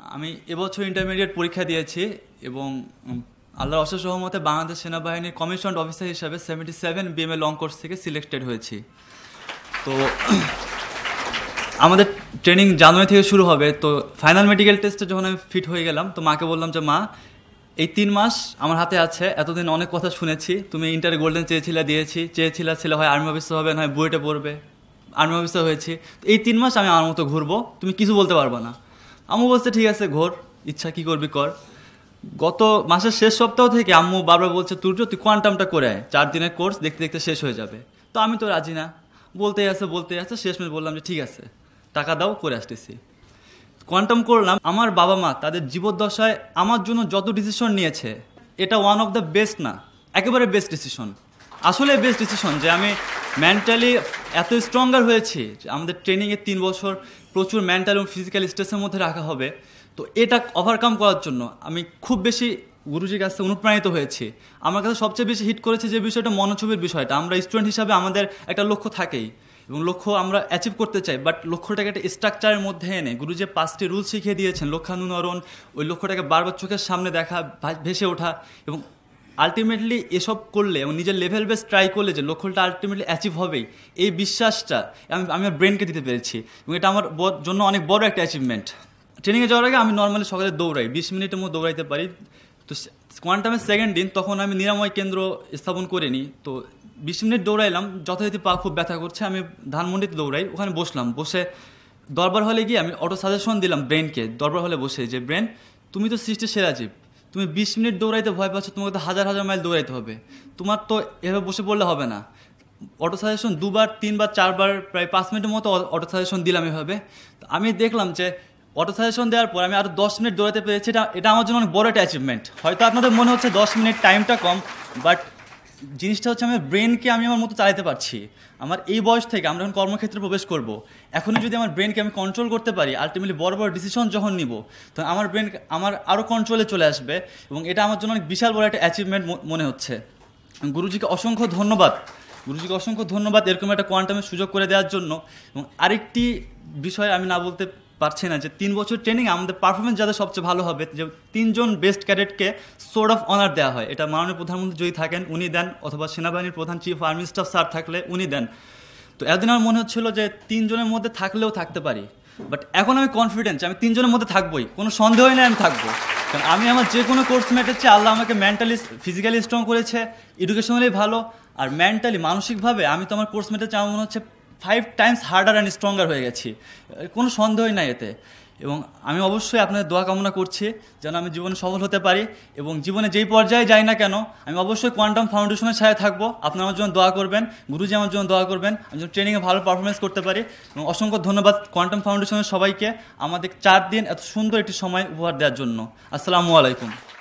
আমি এবছর ইন্টারমিডিয়েট পরীক্ষা দিয়েছি এবং আল্লাহর অশেষ রহমতে বাংলাদেশ সেনাবাহিনীর কমিশনড অফিসার হিসাবে 77 বিএমএ লং কোর্স থেকে সিলেক্টেড হয়েছি। তো আমাদের ট্রেনিং জানুয়ারি থেকে শুরু হবে। তো ফাইনাল মেডিকেল টেস্টে যখন আমি ফিট হয়ে গেলাম, তো মাকে বললাম যে মা, এই 3 মাস আমার হাতে আছে, এতদিন অনেক কথা শুনেছি, তুমি ইন্টারে গোল্ডেন দিয়েছি, ছেলে হয় আর্মি অফিসার হবে, না হয় বুয়েটে পড়বে, আর্মি অফিসার হয়েছি, তো এই 3 মাস আমি আমার মতো ঘুরবো, তুমি কিছু বলতে পারবে না। আম্মু বলছে ঠিক আছে ঘোর, ইচ্ছা কি করবি কর। গত মাসের শেষ সপ্তাহ থেকে আম্মু বারবার বলছে তুই কোয়ান্টামটা করে আয়, 4 দিনের কোর্স দেখতে দেখতে শেষ হয়ে যাবে। তো আমি তো রাজি না, বলতেই আছে শেষমেশ বললাম যে ঠিক আছে টাকা দাও, করে আসতেছি। কোয়ান্টাম করলাম। আমার বাবা মা তাদের জীবদ্দশায় আমার জন্য যত ডিসিশন নিয়েছে, এটা ওয়ান অফ দ্য বেস্ট না, একেবারে বেস্ট ডিসিশন, আসলে বেস্ট ডিসিশন। যে আমি মেন্টালি এত স্ট্রঙ্গার হয়েছি, যে আমাদের ট্রেনিংয়ে 3 বছর প্রচুর মেন্টাল এবং ফিজিক্যাল স্ট্রেসের মধ্যে রাখা হবে। তো এটা ওভারকাম করার জন্য আমি খুব বেশি গুরুজির কাছে অনুপ্রাণিত হয়েছি। আমার কাছে সবচেয়ে বেশি হিট করেছে যে বিষয়টা, মনোছবির বিষয়টা। আমরা স্টুডেন্ট হিসাবে আমাদের একটা লক্ষ্য থাকেই এবং লক্ষ্য আমরা অ্যাচিভ করতে চাই, বাট লক্ষ্যটাকে একটা স্ট্রাকচারের মধ্যে এনে গুরুজি 5টি রুল শিখিয়ে দিয়েছেন, লক্ষানুসরণ, ওই লক্ষ্যটাকে বারবার চোখের সামনে দেখা, ভেসে ওঠা, এবং আলটিমেটলি এসব করলে এবং নিজের লেভেল বেস ট্রাই করলে যে লক্ষ্যটা আলটিমেটলি অ্যাচিভ হবেই, এই বিশ্বাসটা আমি আমার ব্রেনকে দিতে পেরেছি এবং এটা আমার জন্য অনেক বড় একটা অ্যাচিভমেন্ট। ট্রেনিংয়ে যাওয়ার আগে আমি নর্মালি সকালে দৌড়াই, 20 মিনিটের মধ্যে দৌড়াইতে পারি। তো কোয়ান্টামের সেকেন্ড দিন তখন আমি নিরাময় কেন্দ্র স্থাপন করিনি। তো 20 মিনিট দৌড়াইলাম, যথারীতি পা খুব ব্যথা করছে, আমি ধানমন্ডিতে দৌড়াই, ওখানে বসলাম। বসে দরবার হলে গিয়ে আমি অটো সাজেশন দিলাম ব্রেনকে, দরবার হলে বসে, যে ব্রেন তুমি তো সৃষ্টির সেরা জীব, তুমি 20 মিনিট দৌড়াইতে ভয় পাচ্ছ, তোমাকে তো হাজার হাজার মাইল দৌড়াইতে হবে, তোমার তো এভাবে বসে পড়লে হবে না। অটো সাজেশন 2বার 3বার 4বার প্রায় 5 মিনিটের মতো অটো সাজেশন দিলাম এভাবে। আমি দেখলাম যে অটো সাজেশন দেওয়ার পর আমি আরও 10 মিনিট দৌড়াতে পেরেছি। এটা আমার জন্য অনেক বড় একটা অ্যাচিভমেন্ট। হয়তো আপনাদের মনে হচ্ছে 10 মিনিট টাইমটা কম, বাট জিনিসটা হচ্ছে আমার ব্রেনকে আমি আমার মতো চালাতে পারছি। আমার এই বয়স থেকে আমরা যখন কর্মক্ষেত্রে প্রবেশ করব, এখনই যদি আমার ব্রেনকে আমি কন্ট্রোল করতে পারি, আলটিমেটলি বড় বড় ডিসিশন যখন নিব, তখন আমার ব্রেন আমার আরও কন্ট্রোলে চলে আসবে এবং এটা আমার জন্য অনেক বিশাল বড় একটা অ্যাচিভমেন্ট মনে হচ্ছে। গুরুজিকে অসংখ্য ধন্যবাদ এরকম একটা কোয়ান্টামের সুযোগ করে দেওয়ার জন্য। এবং আরেকটি বিষয় আমি না বলতে পারছি না, যে 3 বছর ট্রেনিং আমাদের পারফরমেন্স যাদের সবচেয়ে ভালো হবে, যে 3 জন বেস্ট ক্যাডেটকে সোর্ড অফ অনার দেওয়া হয়। এটা মাননীয় প্রধানমন্ত্রী যদি থাকেন উনি দেন, অথবা সেনাবাহিনীর প্রধান চিফ আর্মি স্টাফ স্যার থাকলে উনি দেন। তো এতদিন আমার মনে হচ্ছিল যে 3 জনের মধ্যে থাকলেও থাকতে পারি, বাট এখন আমি কনফিডেন্ট যে আমি 3 জনের মধ্যে থাকবোই, কোনো সন্দেহই নেই আমি থাকবো। কারণ আমি আমার যে কোনো কোর্স মেটের চেয়ে আল্লাহ আমাকে মেন্টালি ফিজিক্যালি স্ট্রং করেছে, এডুকেশনালি ভালো, আর মেন্টালি মানসিকভাবে আমি তো আমার কোর্স মেটের চেয়ে আমার মনে হচ্ছে 5 টাইমস হার্ডার অ্যান্ড স্ট্রঙ্গার হয়ে গেছি, কোনো সন্দেহই নাই এতে। এবং আমি অবশ্যই আপনাদের দোয়া কামনা করছি যেন আমি জীবনে সফল হতে পারি, এবং জীবনে যেই পর্যায়ে যাই না কেন আমি অবশ্যই কোয়ান্টাম ফাউন্ডেশনের সাথে থাকবো। আপনারা আমার জন্য দোয়া করবেন, গুরুজি আমার জন্য দোয়া করবেন, আমি যেন ট্রেনিংয়ে ভালো পারফরমেন্স করতে পারি। এবং অসংখ্য ধন্যবাদ কোয়ান্টাম ফাউন্ডেশনের সবাইকে আমাদের 4 দিন এত সুন্দর একটি সময় উপহার দেওয়ার জন্য। আসসালামু আলাইকুম।